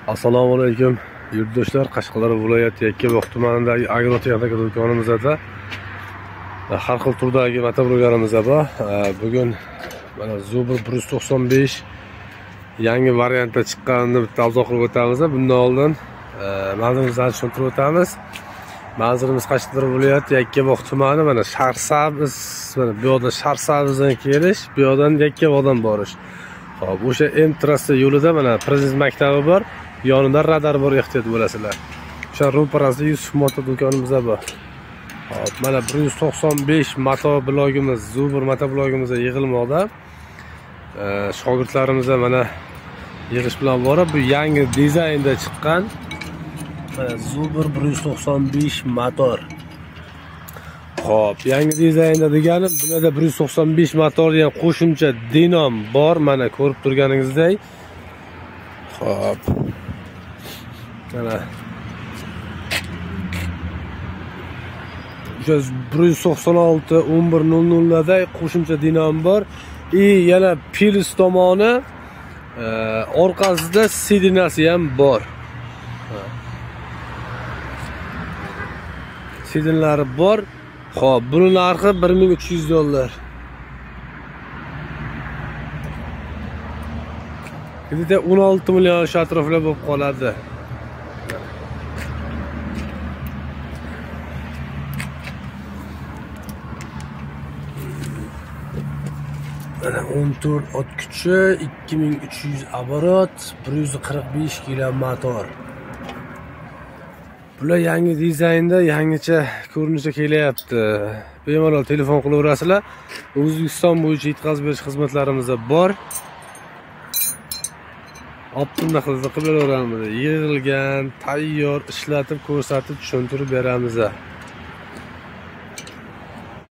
Assalomu alaykum yurtdoshlar. Qashqadaryo viloyati Yakkabog' tumanidagi agrotexnika do'konimizda har xil turdagi motobloglarimiz bor. Bugun mana Zubr 195 yangi variantda chiqqanini bitta obzor qilib o'tamiz. Bundan oldin manzilimizni tushuntirib o'tamiz. Manzilimiz Qashqadaryo viloyati Yakkabog' tumani, mana Sharsabz, mana bu yerda Sharsabzdan kelish, bu yerdan Yakkabog'dan borish. Xo'p, o'sha M trassa yo'lida mana Prezident maktabi bor, yonida radar bor, ehtiyot bo'lasizlar. O'sha ro'parasida Yusuf moto do'konimiz bor. Hop, mana 195 moto blogimiz, Zubr moto blogimizda yig'ilmoqda. Shogirdlarimiz mana yig'ish bilan borib, bu yangi dizaynda chiqqan Zubr 195 motor. Xo'p, yangi dizaynda degani, bunda 195 motorli ham qo'shimcha dinom bor, mana ko'rib turganingizdek. Xo'p. Mana 196 1100 da qo'shimcha dinom bor. Yana pils tomoni orqasida sidinasi ham bor. Sidinlari bor. Xo'p, buning narxi $1300. Bizda 16 million shu atroflar bo'lib qoladi. Mana 14 ot kuchi, 2300 оборот, 145 kg motor. Bular yangi dizaynda, yangicha ko'rinishda kelyapti. Bemalol telefon qilaverasizlar. O'zbekiston bo'yicha yetkazib berish xizmatlarimiz bor. Optimna qilib beraveramiz. Yig'ilgan, tayyor ishlatib ko'rsatib tushuntirib beramiz.